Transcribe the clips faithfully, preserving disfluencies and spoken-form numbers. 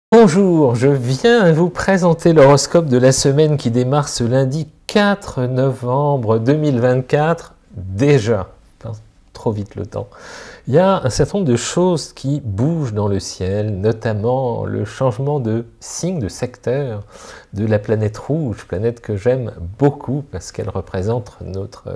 Bonjour, je viens vous présenter l'horoscope de la semaine qui démarre ce lundi quatre novembre deux mille vingt-quatre. Déjà, passe trop vite le temps. Il y a un certain nombre de choses qui bougent dans le ciel, notamment le changement de signe, de secteur de la planète rouge, planète que j'aime beaucoup parce qu'elle représente notre,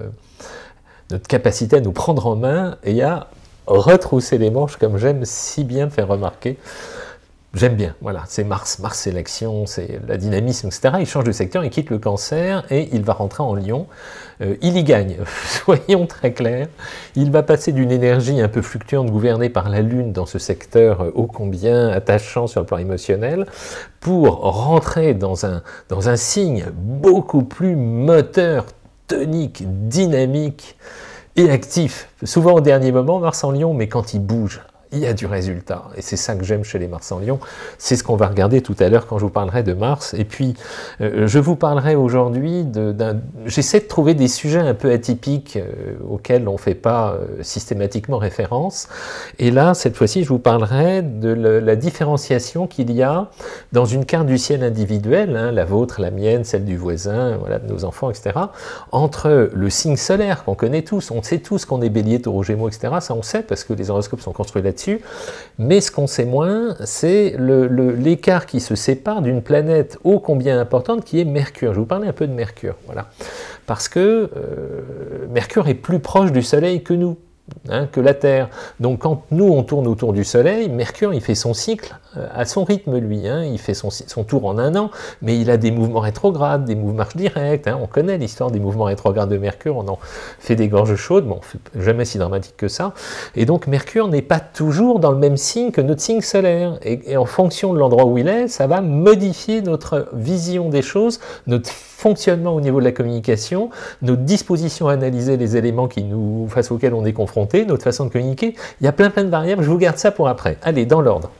notre capacité à nous prendre en main et à retrousser les manches comme j'aime si bien faire remarquer. J'aime bien, voilà, c'est Mars, Mars c'est l'action, c'est la dynamisme, et cetera. Il change de secteur, il quitte le Cancer et il va rentrer en Lion. Euh, il y gagne, soyons très clairs. Il va passer d'une énergie un peu fluctuante gouvernée par la Lune dans ce secteur ô combien attachant sur le plan émotionnel pour rentrer dans un, dans un signe beaucoup plus moteur, tonique, dynamique et actif. Souvent au dernier moment, Mars en Lion, mais quand il bouge, il y a du résultat, et c'est ça que j'aime chez les Mars en Lion. C'est ce qu'on va regarder tout à l'heure quand je vous parlerai de Mars. Et puis, euh, je vous parlerai aujourd'hui d'un... J'essaie de trouver des sujets un peu atypiques euh, auxquels on ne fait pas euh, systématiquement référence. Et là, cette fois-ci, je vous parlerai de le, la différenciation qu'il y a dans une carte du ciel individuelle, hein, la vôtre, la mienne, celle du voisin, voilà, de nos enfants, et cetera, entre le signe solaire qu'on connaît tous. On sait tous qu'on est Bélier, Taureau, Gémeaux, et cetera. Ça, on sait parce que les horoscopes sont construits là-dessus. Mais ce qu'on sait moins, c'est l'écart qui se sépare d'une planète ô combien importante qui est Mercure. Je vais vous parler un peu de Mercure, voilà. Parce que euh, Mercure est plus proche du Soleil que nous, hein, que la Terre. Donc quand nous on tourne autour du Soleil, Mercure il fait son cycle à son rythme lui, hein, il fait son, son tour en un an, mais il a des mouvements rétrogrades, des mouvements directs, hein, on connaît l'histoire des mouvements rétrogrades de Mercure, on en fait des gorges chaudes, bon, jamais si dramatique que ça, et donc Mercure n'est pas toujours dans le même signe que notre signe solaire, et, et en fonction de l'endroit où il est, ça va modifier notre vision des choses, notre fonctionnement au niveau de la communication, notre disposition à analyser les éléments qui nous, face auxquels on est confronté, notre façon de communiquer, il y a plein plein de variables, je vous garde ça pour après. Allez, dans l'ordre.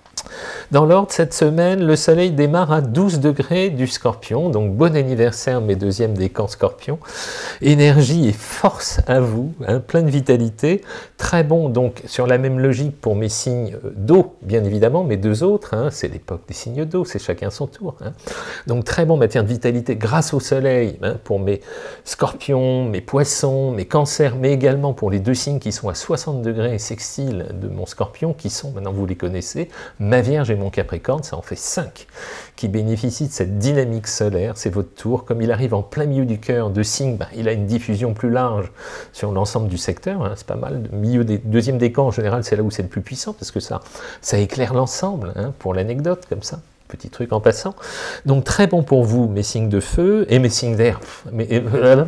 Dans l'ordre, cette semaine, le Soleil démarre à douze degrés du Scorpion, donc bon anniversaire mes deuxièmes décans Scorpion. Énergie et force à vous, hein, plein de vitalité, très bon donc sur la même logique pour mes signes d'eau, bien évidemment, mes deux autres, hein, c'est l'époque des signes d'eau, c'est chacun son tour. Hein. Donc très bon matière de vitalité grâce au Soleil, hein, pour mes Scorpions, mes Poissons, mes Cancers, mais également pour les deux signes qui sont à soixante degrés sextiles de mon Scorpion, qui sont, maintenant vous les connaissez, ma Vierge et mon Capricorne, ça en fait cinq qui bénéficient de cette dynamique solaire, c'est votre tour. Comme il arrive en plein milieu du cœur de signe, ben, il a une diffusion plus large sur l'ensemble du secteur, hein, c'est pas mal. Le milieu des deuxième décan, en général, c'est là où c'est le plus puissant, parce que ça, ça éclaire l'ensemble, hein, pour l'anecdote, comme ça. Petit truc en passant. Donc très bon pour vous, mes signes de feu et mes signes d'air, mes,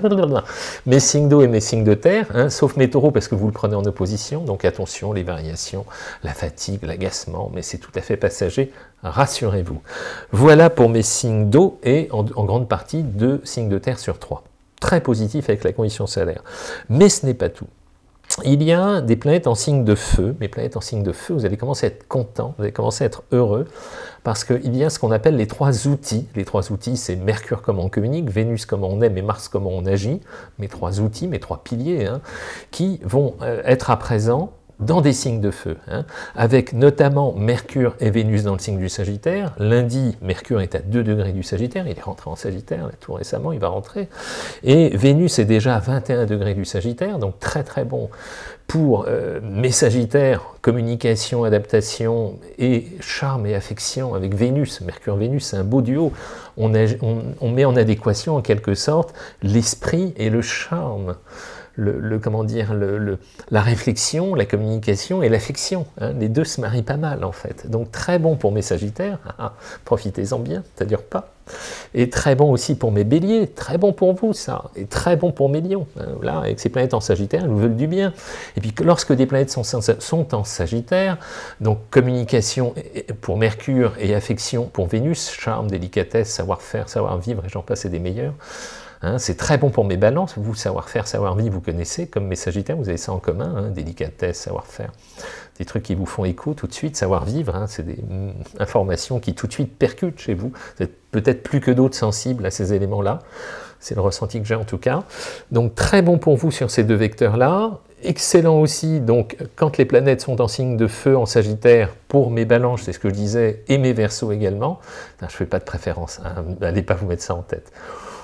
mes signes d'eau et mes signes de terre, hein, sauf mes taureaux parce que vous le prenez en opposition, donc attention, les variations, la fatigue, l'agacement, mais c'est tout à fait passager, rassurez-vous. Voilà pour mes signes d'eau et en, en grande partie deux signes de terre sur trois. Très positif avec la condition solaire. Mais ce n'est pas tout. Il y a des planètes en signe de feu, mes planètes en signe de feu, vous allez commencer à être content, vous allez commencer à être heureux, parce qu'il y a ce qu'on appelle les trois outils. Les trois outils, c'est Mercure comment on communique, Vénus comment on aime et Mars comment on agit, mes trois outils, mes trois piliers, hein, qui vont être à présent dans des signes de feu, hein, avec notamment Mercure et Vénus dans le signe du Sagittaire. Lundi, Mercure est à deux degrés du Sagittaire, il est rentré en Sagittaire, là, tout récemment, il va rentrer. Et Vénus est déjà à vingt et un degrés du Sagittaire, donc très très bon pour euh, mes Sagittaires, communication, adaptation et charme et affection avec Vénus. Mercure-Vénus, c'est un beau duo. On, a, on, on met en adéquation en quelque sorte l'esprit et le charme. Le, le, comment dire, le, le, la réflexion, la communication et l'affection. Hein, les deux se marient pas mal en fait. Donc très bon pour mes Sagittaires, ah, profitez-en bien, ça dure pas. Et très bon aussi pour mes Béliers, très bon pour vous ça, et très bon pour mes Lions. Hein, là, avec ces planètes en Sagittaire, elles vous veulent du bien. Et puis lorsque des planètes sont, sont en Sagittaire, donc communication pour Mercure et affection pour Vénus, charme, délicatesse, savoir-faire, savoir-vivre, et j'en passe, et des meilleurs. Hein, c'est très bon pour mes balances, vous, savoir-faire, savoir-vivre, vous connaissez, comme mes Sagittaires, vous avez ça en commun, hein, délicatesse, savoir-faire, des trucs qui vous font écho tout de suite, savoir-vivre, hein, c'est des mm, informations qui tout de suite percutent chez vous, vous êtes peut-être plus que d'autres sensibles à ces éléments-là, c'est le ressenti que j'ai en tout cas, donc très bon pour vous sur ces deux vecteurs-là, excellent aussi, donc, quand les planètes sont en signe de feu en Sagittaire, pour mes balances, c'est ce que je disais, et mes Verseaux également. Enfin, je ne fais pas de préférence, hein, n'allez pas vous mettre ça en tête.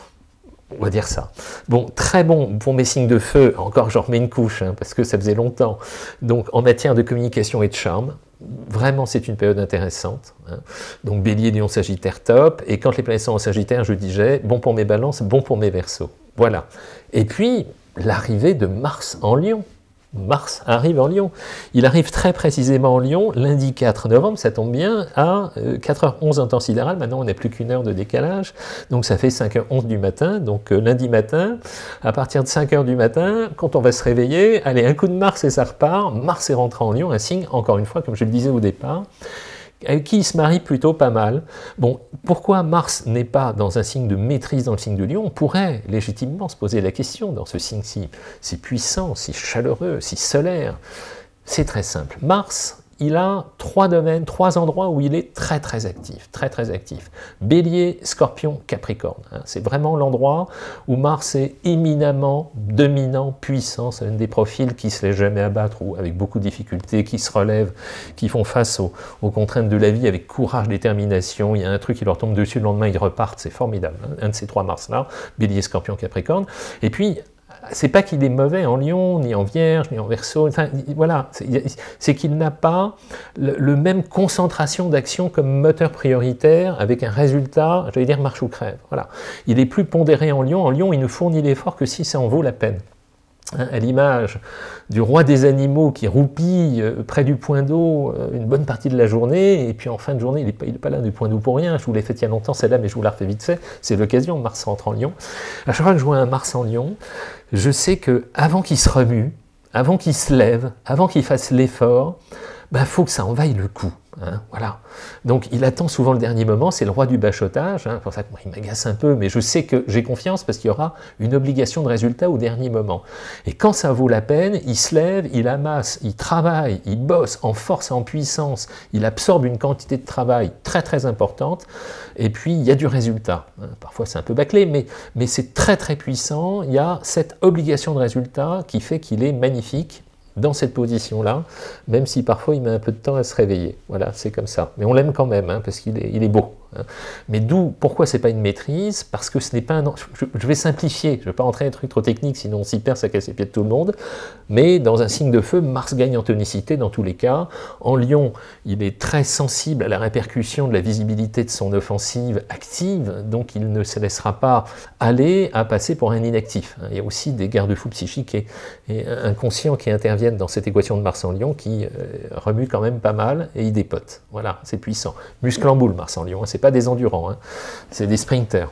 On va dire ça. Bon, très bon pour mes signes de feu, encore j'en remets une couche, hein, parce que ça faisait longtemps. Donc, en matière de communication et de charme, vraiment c'est une période intéressante. Hein. Donc, Bélier, Lion, Sagittaire, top. Et quand les planètes sont en Sagittaire, je disais, bon pour mes balances, bon pour mes Verseaux. Voilà. Et puis, l'arrivée de Mars en Lion. Mars arrive en Lion. Il arrive très précisément en Lion, lundi quatre novembre, ça tombe bien, à quatre heures onze en temps sidéral. Maintenant, on n'a plus qu'une heure de décalage, donc ça fait cinq heures onze du matin. Donc euh, lundi matin, à partir de cinq heures du matin, quand on va se réveiller, allez, un coup de Mars et ça repart. Mars est rentré en Lion, un signe, encore une fois, comme je le disais au départ, avec qui il se marie plutôt pas mal. Bon, pourquoi Mars n'est pas dans un signe de maîtrise dans le signe de Lion? On pourrait légitimement se poser la question dans ce signe si, si puissant, si chaleureux, si solaire. C'est très simple. Mars, il a trois domaines, trois endroits où il est très très actif, très très actif. Bélier, Scorpion, Capricorne. Hein, c'est vraiment l'endroit où Mars est éminemment dominant, puissant. C'est un des profils qui ne se laisse jamais abattre ou avec beaucoup de difficultés, qui se relèvent, qui font face aux, aux contraintes de la vie avec courage, détermination. Il y a un truc qui leur tombe dessus, le lendemain ils repartent, c'est formidable. Hein, un de ces trois Mars-là, Bélier, Scorpion, Capricorne. Et puis, c'est pas qu'il est mauvais en Lion, ni en Vierge, ni en Verseau, enfin voilà, c'est qu'il n'a pas le, le même concentration d'action comme moteur prioritaire avec un résultat, j'allais dire marche ou crève. Voilà. Il est plus pondéré en Lion. En Lion, il ne fournit l'effort que si ça en vaut la peine. Hein, à l'image du roi des animaux qui roupille euh, près du point d'eau euh, une bonne partie de la journée, et puis en fin de journée, il n'est pas, pas là du point d'eau pour rien. Je vous l'ai fait il y a longtemps, celle-là, mais je vous la refais vite fait. C'est l'occasion, Mars rentre en Lion. À chaque fois que je vois un Mars en Lion, je sais que avant qu'il se remue, avant qu'il se lève, avant qu'il fasse l'effort, ben, faut que ça en vaille le coup. Hein, voilà. Donc il attend souvent le dernier moment, c'est le roi du bachotage, hein, c'est pour ça que moi, il m'agace un peu, mais je sais que j'ai confiance parce qu'il y aura une obligation de résultat au dernier moment. Et quand ça vaut la peine, il se lève, il amasse, il travaille, il bosse en force et en puissance, il absorbe une quantité de travail très très importante, et puis il y a du résultat. Hein, parfois c'est un peu bâclé, mais, mais c'est très très puissant, il y a cette obligation de résultat qui fait qu'il est magnifique dans cette position-là, même si parfois il met un peu de temps à se réveiller. Voilà, c'est comme ça. Mais on l'aime quand même, hein, parce qu'il est, il est beau. Hein. Mais d'où, pourquoi c'est pas une maîtrise? Parce que ce n'est pas un... Je, je vais simplifier, je ne vais pas rentrer dans des trucs trop techniques, sinon on s'y perd, ça casse les pieds de tout le monde. Mais dans un signe de feu, Mars gagne en tonicité dans tous les cas. En Lion, il est très sensible à la répercussion de la visibilité de son offensive active, donc il ne se laissera pas aller à passer pour un inactif. Hein. Il y a aussi des garde-fous psychiques et, et inconscients qui interviennent dans cette équation de Mars en Lion qui euh, remue quand même pas mal et il dépote. Voilà, c'est puissant. Muscle en boule, Mars en Lion, hein, c'est pas des endurants, hein, c'est des sprinters.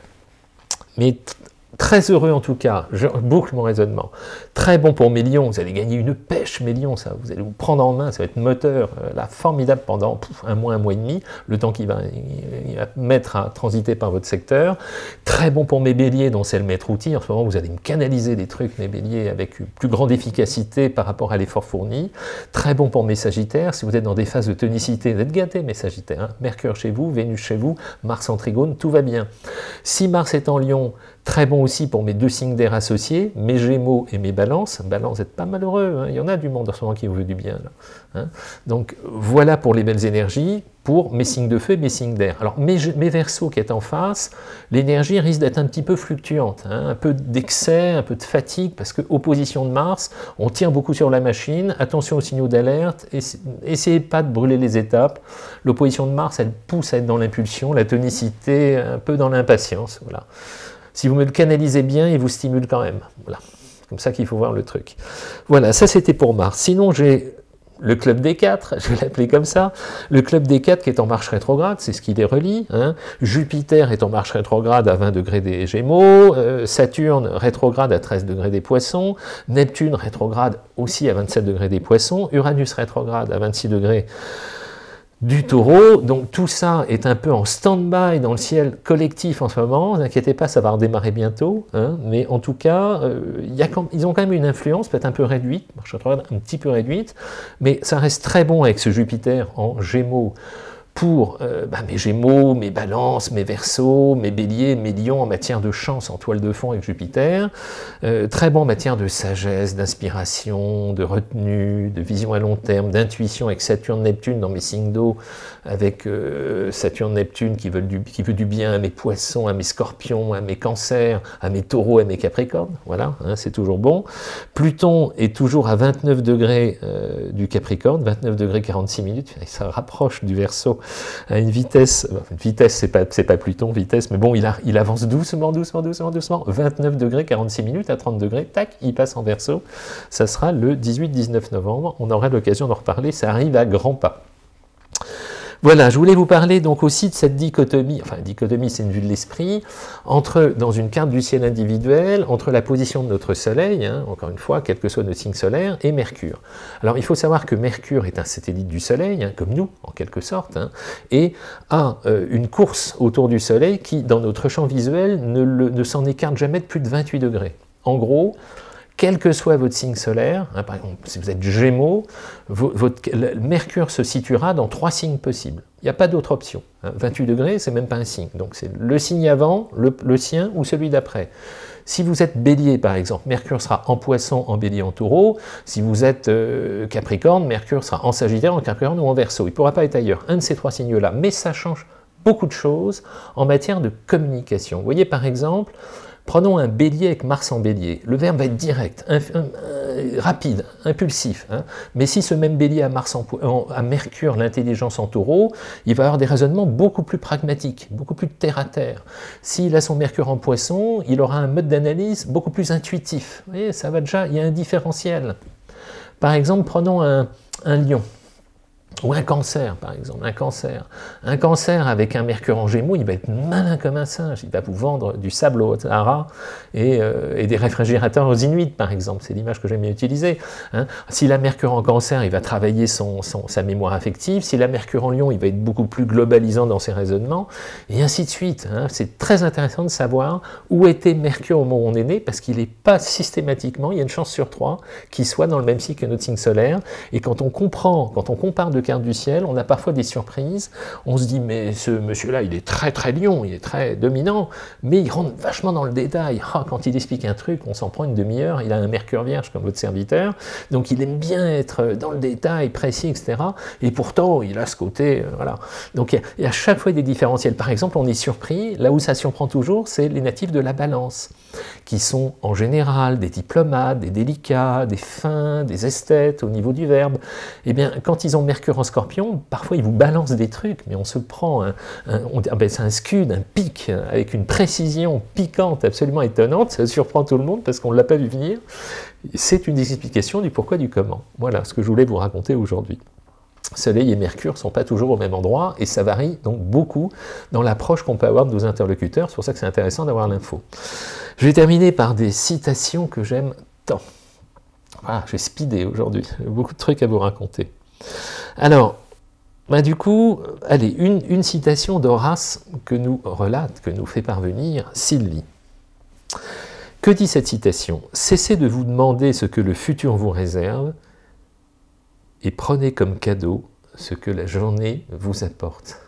Mais très heureux en tout cas, je boucle mon raisonnement. Très bon pour mes lions, vous allez gagner une pêche, mes lions, ça, vous allez vous prendre en main, ça va être moteur, euh, là, formidable pendant pouf, un mois, un mois et demi, le temps qu'il va, il va mettre à transiter par votre secteur. Très bon pour mes béliers, dont c'est le maître outil, en ce moment vous allez me canaliser des trucs, mes béliers, avec une plus grande efficacité par rapport à l'effort fourni. Très bon pour mes sagittaires, si vous êtes dans des phases de tonicité, vous êtes gâtés mes sagittaires, hein. Mercure chez vous, Vénus chez vous, Mars en trigone, tout va bien. Si Mars est en Lion, très bon aussi pour mes deux signes d'air associés, mes Gémeaux et mes Balances. Balance, vous n'êtes pas malheureux, hein. Il y en a du monde en ce moment qui vous veut du bien. Là, hein. Donc voilà pour les belles énergies, pour mes signes de feu et mes signes d'air. Alors mes, mes Verseaux qui est en face, l'énergie risque d'être un petit peu fluctuante, hein, un peu d'excès, un peu de fatigue, parce que opposition de Mars, on tire beaucoup sur la machine, attention aux signaux d'alerte, essayez pas de brûler les étapes. L'opposition de Mars, elle pousse à être dans l'impulsion, la tonicité, un peu dans l'impatience, voilà. Si vous me le canalisez bien, il vous stimule quand même. Voilà, c'est comme ça qu'il faut voir le truc. Voilà, ça c'était pour Mars. Sinon, j'ai le club des quatre, je vais l'appeler comme ça. Le club des quatre qui est en marche rétrograde, c'est ce qui les relie. Hein. Jupiter est en marche rétrograde à vingt degrés des Gémeaux. Euh, Saturne rétrograde à treize degrés des Poissons. Neptune rétrograde aussi à vingt-sept degrés des Poissons. Uranus rétrograde à vingt-six degrés du Taureau, donc tout ça est un peu en stand-by dans le ciel collectif en ce moment, ne vous inquiétez pas, ça va redémarrer bientôt, hein, mais en tout cas, euh, y a quand, ils ont quand même une influence, peut-être un peu réduite, marche rétrograde un petit peu réduite, mais ça reste très bon avec ce Jupiter en Gémeaux, pour euh, bah, mes Gémeaux, mes Balances, mes Verseaux, mes Béliers, mes Lions en matière de chance en toile de fond avec Jupiter. Euh, très bon en matière de sagesse, d'inspiration, de retenue, de vision à long terme, d'intuition avec Saturne-Neptune dans mes signes d'eau, avec euh, Saturne-Neptune qui, qui veut du bien à mes Poissons, à mes Scorpions, à mes Cancers, à mes Taureaux, à mes Capricornes. Voilà, hein, c'est toujours bon. Pluton est toujours à vingt-neuf degrés euh, du Capricorne, vingt-neuf degrés quarante-six minutes, ça rapproche du Verseau à une vitesse, une vitesse c'est pas, c'est pas Pluton, vitesse, mais bon, il, a, il avance doucement, doucement, doucement, doucement, vingt-neuf degrés quarante-six minutes, à trente degrés, tac, il passe en Verseau, ça sera le dix-huit dix-neuf novembre, on aura l'occasion d'en reparler, ça arrive à grands pas. Voilà, je voulais vous parler donc aussi de cette dichotomie, enfin dichotomie c'est une vue de l'esprit, entre, dans une carte du ciel individuel, entre la position de notre Soleil, hein, encore une fois, quel que soit notre signe solaire, et Mercure. Alors il faut savoir que Mercure est un satellite du Soleil, hein, comme nous, en quelque sorte, hein, et a euh, une course autour du Soleil qui, dans notre champ visuel, ne, le, ne s'en écarte jamais de plus de vingt-huit degrés. En gros, quel que soit votre signe solaire, hein, par exemple, si vous êtes Gémeaux, votre, le Mercure se situera dans trois signes possibles. Il n'y a pas d'autre option. Hein. vingt-huit degrés, c'est même pas un signe. Donc c'est le signe avant, le, le sien ou celui d'après. Si vous êtes Bélier, par exemple, Mercure sera en Poisson, en Bélier, en Taureau. Si vous êtes euh, Capricorne, Mercure sera en Sagittaire, en Capricorne ou en Verseau. Il ne pourra pas être ailleurs. Un de ces trois signes-là. Mais ça change beaucoup de choses en matière de communication. Vous voyez, par exemple, prenons un Bélier avec Mars en Bélier. Le verbe va être direct, un, un, un, rapide, impulsif. Hein. Mais si ce même Bélier a, Mars en, en, à Mercure, l'intelligence en Taureau, il va avoir des raisonnements beaucoup plus pragmatiques, beaucoup plus terre à terre. S'il a son Mercure en Poisson, il aura un mode d'analyse beaucoup plus intuitif. Vous voyez, ça va déjà, il y a un différentiel. Par exemple, prenons un, un Lion. Ou un Cancer, par exemple, un Cancer. Un Cancer avec un Mercure en Gémeaux, il va être malin comme un singe. Il va vous vendre du sable au Sahara et, euh, et des réfrigérateurs aux Inuits, par exemple. C'est l'image que j'aime bien utiliser. Hein. Si la Mercure en Cancer, il va travailler son, son, sa mémoire affective. Si la Mercure en Lion, il va être beaucoup plus globalisant dans ses raisonnements, et ainsi de suite. Hein. C'est très intéressant de savoir où était Mercure au moment où on est né, parce qu'il n'est pas systématiquement, il y a une chance sur trois, qu'il soit dans le même cycle que notre signe solaire. Et quand on comprend, quand on compare de carte du ciel, on a parfois des surprises, on se dit mais ce monsieur-là il est très très lion, il est très dominant, mais il rentre vachement dans le détail, ah, quand il explique un truc, on s'en prend une demi-heure, il a un Mercure vierge comme votre serviteur, donc il aime bien être dans le détail, précis, et cetera. Et pourtant il a ce côté, euh, voilà. Donc il y, y a à chaque fois des différentiels. Par exemple, on est surpris, là où ça surprend toujours, c'est les natifs de la Balance, qui sont en général des diplomates, des délicats, des fins, des esthètes au niveau du verbe. Et bien quand ils ont Mercure en Scorpion, parfois ils vous balancent des trucs, mais on se prend, un, un, on, ah ben c'est un scud, un pic, avec une précision piquante absolument étonnante, ça surprend tout le monde parce qu'on ne l'a pas vu venir. C'est une des explications du pourquoi du comment. Voilà ce que je voulais vous raconter aujourd'hui. Soleil et Mercure ne sont pas toujours au même endroit, et ça varie donc beaucoup dans l'approche qu'on peut avoir de nos interlocuteurs, c'est pour ça que c'est intéressant d'avoir l'info. Je vais terminer par des citations que j'aime tant. Voilà, j'ai speedé aujourd'hui, j'ai beaucoup de trucs à vous raconter. Alors, bah du coup, allez, une, une citation d'Horace que nous relate, que nous fait parvenir Sylvie. Que dit cette citation? Cessez de vous demander ce que le futur vous réserve et prenez comme cadeau ce que la journée vous apporte.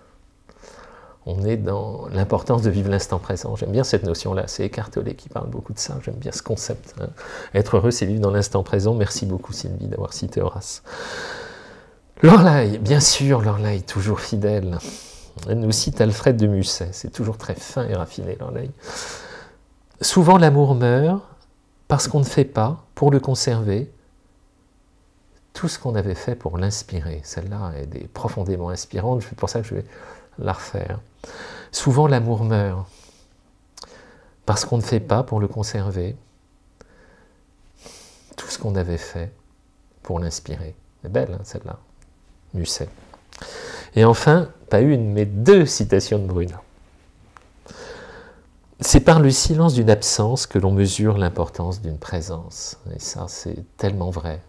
On est dans l'importance de vivre l'instant présent. J'aime bien cette notion-là, c'est Eckhart Tolle qui parle beaucoup de ça, j'aime bien ce concept. Hein. Être heureux, c'est vivre dans l'instant présent. Merci beaucoup Sylvie d'avoir cité Horace. Loreley, bien sûr, Loreley, toujours fidèle. Elle nous cite Alfred de Musset, c'est toujours très fin et raffiné, Loreley. Souvent l'amour meurt parce qu'on ne fait pas, pour le conserver, tout ce qu'on avait fait pour l'inspirer. Celle-là est profondément inspirante, c'est pour ça que je vais la refaire. Souvent l'amour meurt parce qu'on ne fait pas, pour le conserver, tout ce qu'on avait fait pour l'inspirer. C'est belle, hein, celle-là. Musset. Et enfin, pas une, mais deux citations de Bruna. C'est par le silence d'une absence que l'on mesure l'importance d'une présence. Et ça, c'est tellement vrai.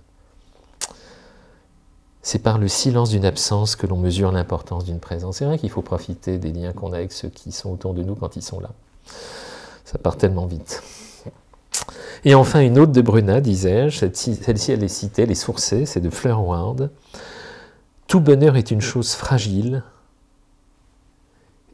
C'est par le silence d'une absence que l'on mesure l'importance d'une présence. C'est vrai qu'il faut profiter des liens qu'on a avec ceux qui sont autour de nous quand ils sont là. Ça part tellement vite. Et enfin, une autre de Bruna, disais-je, celle-ci elle est citée, elle est sourcée, c'est de Fleur Ward. Tout bonheur est une chose fragile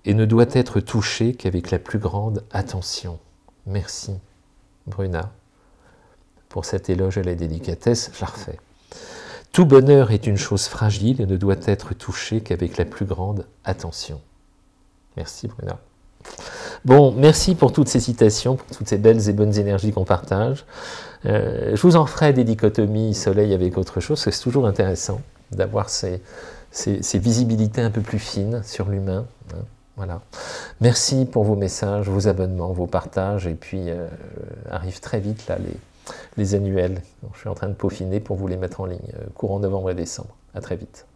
et ne doit être touché qu'avec la plus grande attention. Merci, Bruna, pour cet éloge à la délicatesse. Je la refais. Tout bonheur est une chose fragile et ne doit être touché qu'avec la plus grande attention. Merci, Bruna. Bon, merci pour toutes ces citations, pour toutes ces belles et bonnes énergies qu'on partage. Euh, je vous en ferai des dichotomies soleil avec autre chose, parce que c'est toujours intéressant d'avoir ces, ces, ces visibilités un peu plus fines sur l'humain. Hein, voilà. Merci pour vos messages, vos abonnements, vos partages, et puis euh, arrivent très vite là les, les annuels. Donc, je suis en train de peaufiner pour vous les mettre en ligne, euh, courant novembre et décembre. À très vite.